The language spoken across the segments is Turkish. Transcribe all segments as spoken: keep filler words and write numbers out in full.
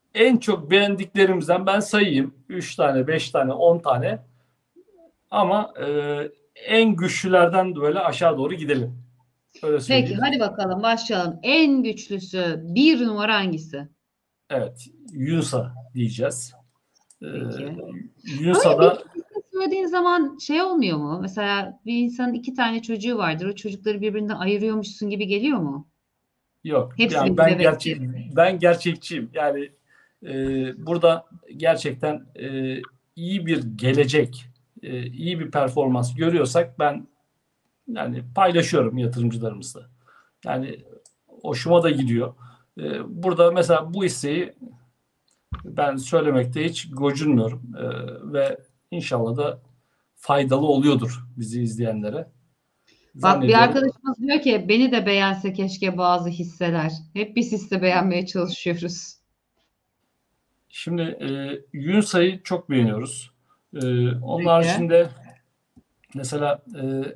en çok beğendiklerimizden ben sayayım. üç tane, beş tane, on tane. Ama e, en güçlülerden böyle aşağı doğru gidelim. Öyle Peki söyleyeyim. hadi bakalım başlayalım. En güçlüsü bir numara hangisi? Evet. Yunsa diyeceğiz. E, Peki. Öyle bir Yunsa'da isim söylediğin zaman şey olmuyor mu? Mesela bir insanın iki tane çocuğu vardır. O çocukları birbirinden ayırıyormuşsun gibi geliyor mu? yok. Yani Hepsinin bir ben bebek gerçek diye. ben gerçekçiyim. Yani e, burada gerçekten e, iyi bir gelecek, e, iyi bir performans görüyorsak ben yani paylaşıyorum yatırımcılarımızla. Yani hoşuma da gidiyor. E, burada mesela bu hisseyi ben söylemekte hiç gocunmuyorum. E, ve inşallah da faydalı oluyordur bizi izleyenlere. Bak bir Zannediyorum. arkadaşımız diyor ki beni de beğense keşke bazı hisseler. Hep biz hisse beğenmeye çalışıyoruz. Şimdi e, Yunsa'yı çok beğeniyoruz. E, onun Peki. haricinde mesela e,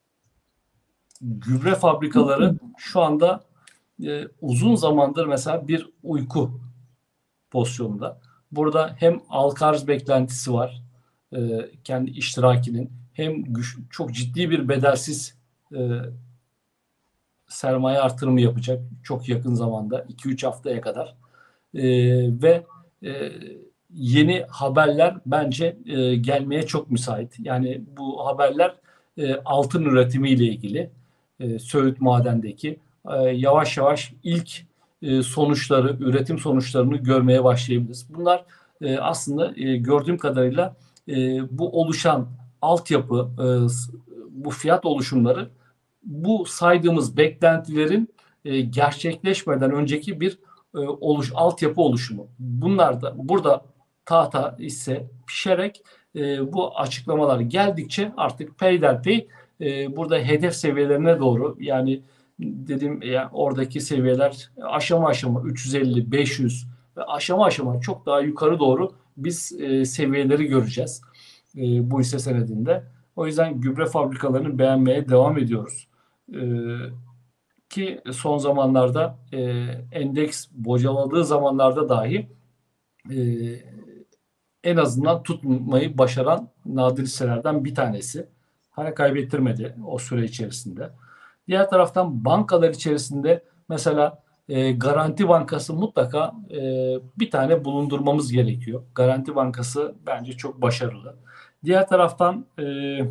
gübre fabrikaları şu anda e, uzun zamandır mesela bir uyku pozisyonunda. Burada hem halka arz beklentisi var e, kendi iştirakinin hem güç, çok ciddi bir bedelsiz e, sermaye artırımı yapacak çok yakın zamanda iki üç haftaya kadar. E, ve e, yeni haberler bence e, gelmeye çok müsait. Yani bu haberler e, altın üretimiyle ilgili e, Söğüt Maden'deki e, yavaş yavaş ilk e, sonuçları, üretim sonuçlarını görmeye başlayabiliriz. Bunlar e, aslında e, gördüğüm kadarıyla e, bu oluşan altyapı, e, bu fiyat oluşumları bu saydığımız beklentilerin e, gerçekleşmeden önceki bir e, oluş altyapı oluşumu. Bunlar da burada tahta ise pişerek e, bu açıklamalar geldikçe artık peyderpey e, burada hedef seviyelerine doğru yani dedim ya oradaki seviyeler aşama aşama üç yüz elli beş yüz ve aşama aşama çok daha yukarı doğru biz e, seviyeleri göreceğiz e, bu hisse senedinde. O yüzden gübre fabrikalarını beğenmeye devam ediyoruz. E, ki son zamanlarda e, endeks bocaladığı zamanlarda dahi e, en azından tutmayı başaran nadir hisselerden bir tanesi. Para kaybettirmedi o süre içerisinde. Diğer taraftan bankalar içerisinde mesela e, Garanti Bankası mutlaka e, bir tane bulundurmamız gerekiyor. Garanti Bankası bence çok başarılı. Diğer taraftan e,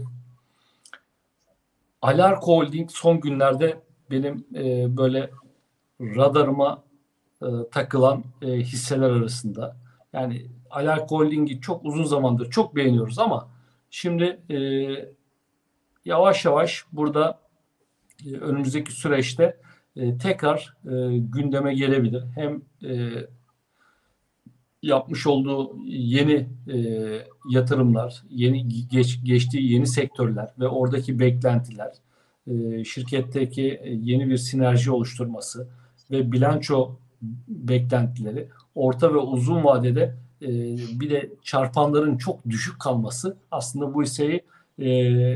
Alarko Holding son günlerde benim e, böyle radarıma e, takılan e, hisseler arasında. Yani Alarko Holding'i çok uzun zamandır çok beğeniyoruz ama şimdi e, yavaş yavaş burada e, önümüzdeki süreçte e, tekrar e, gündeme gelebilir. Hem e, yapmış olduğu yeni e, yatırımlar, yeni geç, geçtiği yeni sektörler ve oradaki beklentiler, e, şirketteki yeni bir sinerji oluşturması ve bilanço beklentileri orta ve uzun vadede e, bir de çarpanların çok düşük kalması aslında bu hisseyi e,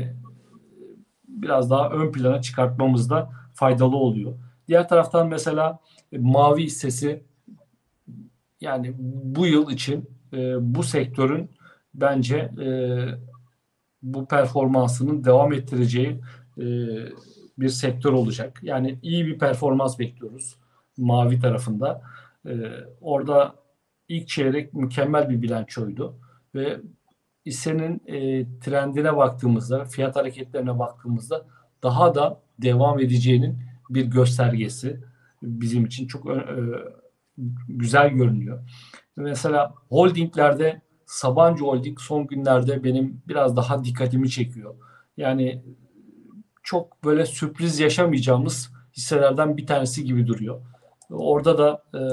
biraz daha ön plana çıkartmamızda faydalı oluyor. Diğer taraftan mesela e, mavi hissesi yani bu yıl için e, bu sektörün bence e, bu performansının devam ettireceği e, bir sektör olacak. Yani iyi bir performans bekliyoruz mavi tarafında. E, orada ilk çeyrek mükemmel bir bilançoydu ve hissenin e, trendine baktığımızda, fiyat hareketlerine baktığımızda daha da devam edeceğinin bir göstergesi bizim için çok e, güzel görünüyor. Mesela holdinglerde Sabancı Holding son günlerde benim biraz daha dikkatimi çekiyor. Yani çok böyle sürpriz yaşamayacağımız hisselerden bir tanesi gibi duruyor. Orada da e,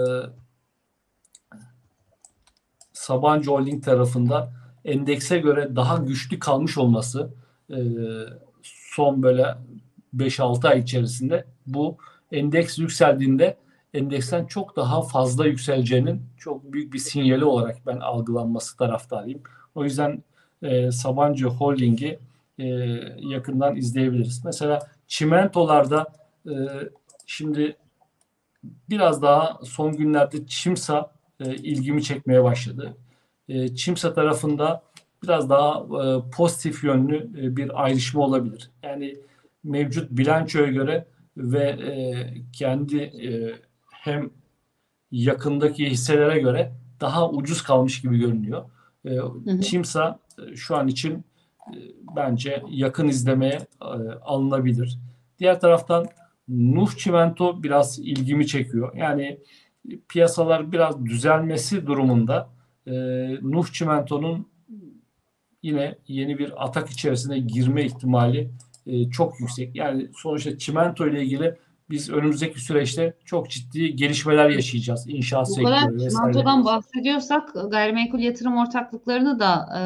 Sabancı Holding tarafında endekse göre daha güçlü kalmış olması e, son böyle beş altı ay içerisinde bu endeks yükseldiğinde endeksten çok daha fazla yükseleceğinin çok büyük bir sinyali olarak ben algılanması taraftarıyım. O yüzden e, Sabancı Holding'i e, yakından izleyebiliriz. Mesela çimentolarda e, şimdi biraz daha son günlerde Çimsa e, ilgimi çekmeye başladı. E, Çimsa tarafında biraz daha e, pozitif yönlü e, bir ayrışma olabilir. Yani mevcut bilançoya göre ve e, kendi e, hem yakındaki hisselere göre daha ucuz kalmış gibi görünüyor. E, Hı hı. Çimsa e, şu an için e, bence yakın izlemeye e, alınabilir. Diğer taraftan Nuh Çimento biraz ilgimi çekiyor. Yani piyasalar biraz düzelmesi durumunda e, Nuh Çimento'nun yine yeni bir atak içerisine girme ihtimali e, çok yüksek. Yani sonuçta çimento ile ilgili biz önümüzdeki süreçte çok ciddi gelişmeler yaşayacağız. İnşaat Bu kadar sektörü vesaire. çimentodan bahsediyorsak gayrimenkul yatırım ortaklıklarını da e,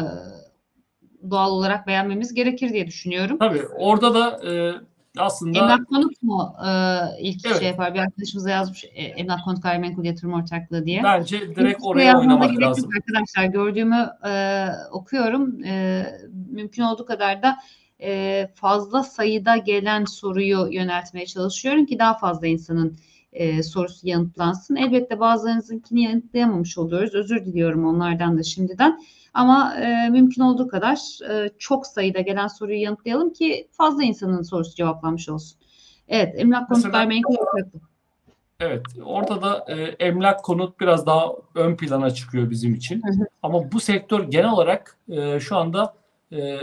doğal olarak beğenmemiz gerekir diye düşünüyorum. Tabii orada da e, aslında Emlak Konut mu e, ilk şey evet, yapar? Bir arkadaşımız da yazmış e, Emlak Konut Gayrimenkul Yatırım Ortaklığı diye. bence direkt İlk oraya yazmama oynamak gerek yok lazım. arkadaşlar. Gördüğümü e, okuyorum. E, mümkün olduğu kadar da e, fazla sayıda gelen soruyu yöneltmeye çalışıyorum ki daha fazla insanın e, sorusu yanıtlansın. Elbette bazılarınızınkini yanıtlayamamış oluyoruz. Özür diliyorum onlardan da şimdiden. Ama e, mümkün olduğu kadar e, çok sayıda gelen soruyu yanıtlayalım ki fazla insanın sorusu cevaplanmış olsun. Evet, Emlak Konut Mesela Gayrimenkul Ortaklığı. evet, orada da e, emlak konut biraz daha ön plana çıkıyor bizim için. Hı hı. Ama bu sektör genel olarak e, şu anda e,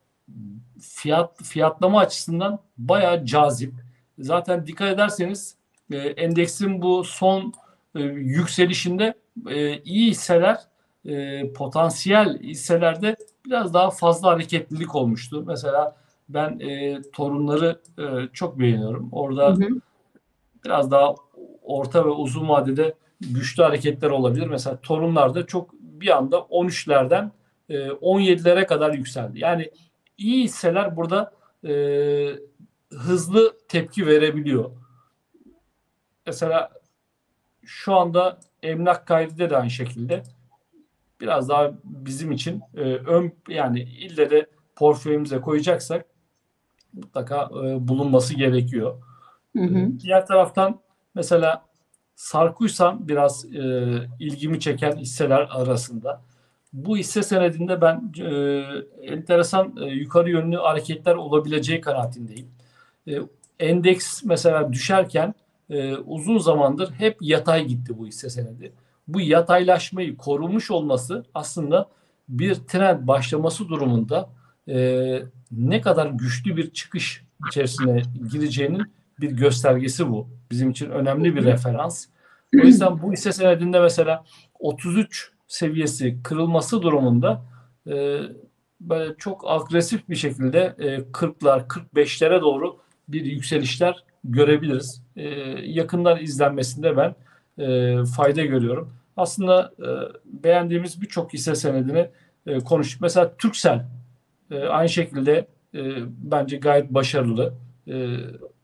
fiyat fiyatlama açısından bayağı cazip. Zaten dikkat ederseniz e, endeksin bu son e, yükselişinde e, iyi hisseler, e, potansiyel hisselerde biraz daha fazla hareketlilik olmuştu. Mesela ben e, torunları e, çok beğeniyorum. Hı Orada hı. biraz daha orta ve uzun vadede güçlü hareketler olabilir. Mesela torunlarda çok bir anda on üçlerden e, on yedilere kadar yükseldi. Yani iyi hisseler burada e, hızlı tepki verebiliyor. Mesela şu anda emlak kaydede de aynı şekilde biraz daha bizim için e, ön yani ille de portföyümüze koyacaksak mutlaka e, bulunması gerekiyor. Hı E, hı. diğer taraftan mesela Sarkuysan biraz e, ilgimi çeken hisseler arasında. Bu hisse senedinde ben e, enteresan e, yukarı yönlü hareketler olabileceği kanaatindeyim. E, endeks mesela düşerken e, uzun zamandır hep yatay gitti bu hisse senedi. Bu yataylaşmayı korumuş olması aslında bir trend başlaması durumunda e, ne kadar güçlü bir çıkış içerisine gireceğinin bir göstergesi bu. Bizim için önemli bir referans. O yüzden bu hisse senedinde mesela otuz üç seviyesi kırılması durumunda e, böyle çok agresif bir şekilde e, kırklar, kırk beşlere doğru bir yükselişler görebiliriz. E, yakından izlenmesinde ben e, fayda görüyorum. Aslında e, beğendiğimiz birçok hisse senedini e, konuştuk. Mesela Turkcell e, aynı şekilde e, bence gayet başarılı. E,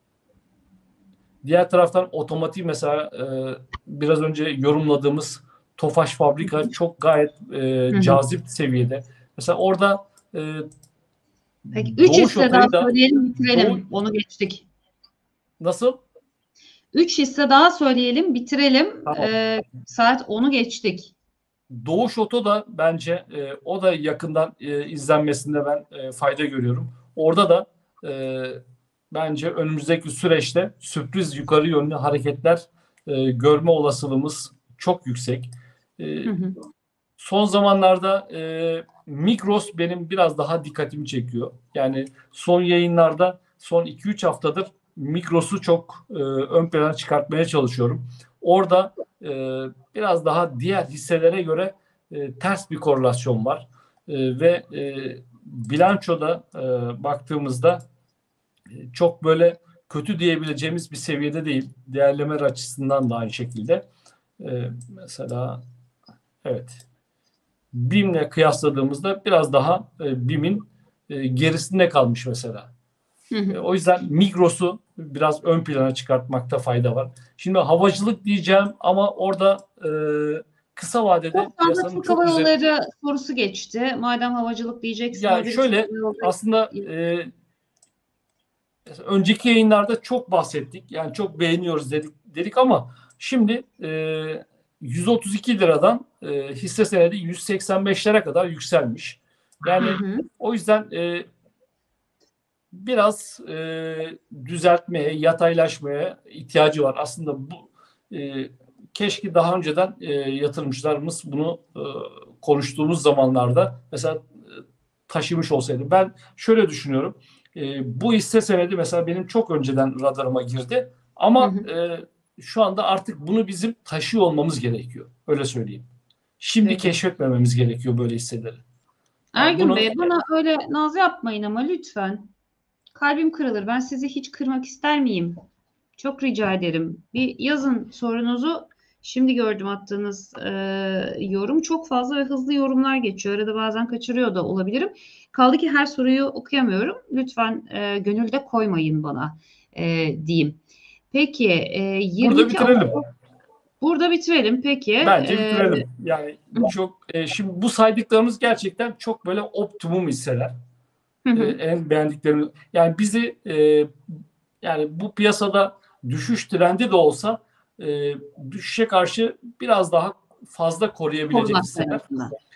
diğer taraftan otomotiv mesela e, biraz önce yorumladığımız Tofaş fabrika çok gayet e, Hı hı. cazip seviyede. Mesela orada e, Peki üç Doğuş hisse daha Oto'yu da söyleyelim Doğu bitirelim. Onu geçtik. nasıl? Üç hisse daha söyleyelim bitirelim. Tamam. Ee, saat onu geçtik. Doğuş Oto da bence e, o da yakından e, izlenmesinde ben e, fayda görüyorum. Orada da e, bence önümüzdeki süreçte sürpriz yukarı yönlü hareketler e, görme olasılığımız çok yüksek. E, Hı hı. son zamanlarda e, Migros benim biraz daha dikkatimi çekiyor. Yani son yayınlarda son iki üç haftadır Migros'u çok e, ön plana çıkartmaya çalışıyorum. Orada e, biraz daha diğer hisselere göre e, ters bir korelasyon var. E, ve e, bilançoda e, baktığımızda e, çok böyle kötü diyebileceğimiz bir seviyede değil. Değerleme açısından da aynı şekilde. E, mesela evet BİM'le kıyasladığımızda biraz daha e, BİM'in e, gerisinde kalmış mesela. Hı E, hı. o yüzden Migros'u biraz ön plana çıkartmakta fayda var. Şimdi havacılık diyeceğim ama orada e, kısa vadede Çok fazla piyasanın Türk çok Hava güzel. Yolları sorusu geçti. Madem havacılık diyeceksin Ya önce bir Türk şöyle Hava Yolları. aslında e, önceki yayınlarda çok bahsettik. Yani çok beğeniyoruz dedik dedik ama şimdi e, yüz otuz iki liradan e, hisse senedi yüz seksen beşlere kadar yükselmiş. Yani Hı hı. o yüzden e, biraz e, düzeltmeye, yataylaşmaya ihtiyacı var. Aslında bu e, keşke daha önceden e, yatırımcılarımız bunu e, konuştuğumuz zamanlarda mesela e, taşımış olsaydı. Ben şöyle düşünüyorum. E, bu hisse senedi mesela benim çok önceden radarıma girdi. Hı Ama hı. e, şu anda artık bunu bizim taşıyor olmamız gerekiyor. Öyle söyleyeyim. Şimdi Peki. keşfetmememiz gerekiyor böyle hisseleri. Yani Ergün bunu Bey, bana öyle naz yapmayın ama lütfen. Kalbim kırılır. Ben sizi hiç kırmak ister miyim? Çok rica ederim. Bir yazın sorunuzu. Şimdi gördüm attığınız e, yorum. Çok fazla ve hızlı yorumlar geçiyor. Arada bazen kaçırıyor da olabilirim. Kaldı ki her soruyu okuyamıyorum. Lütfen e, gönülde koymayın bana e, diyeyim. Peki, e, burada yirmi iki bitirelim. Ağustos burada bitirelim. Peki. Bence E, bitirelim. Yani çok e, şimdi bu saydıklarımız gerçekten çok böyle optimum hisseler. hı E, hı. en beğendiklerimiz. Yani bizi e, yani bu piyasada düşüş trendi de olsa e, düşüşe karşı biraz daha fazla koruyabilecek Korumak hisseler. açısından.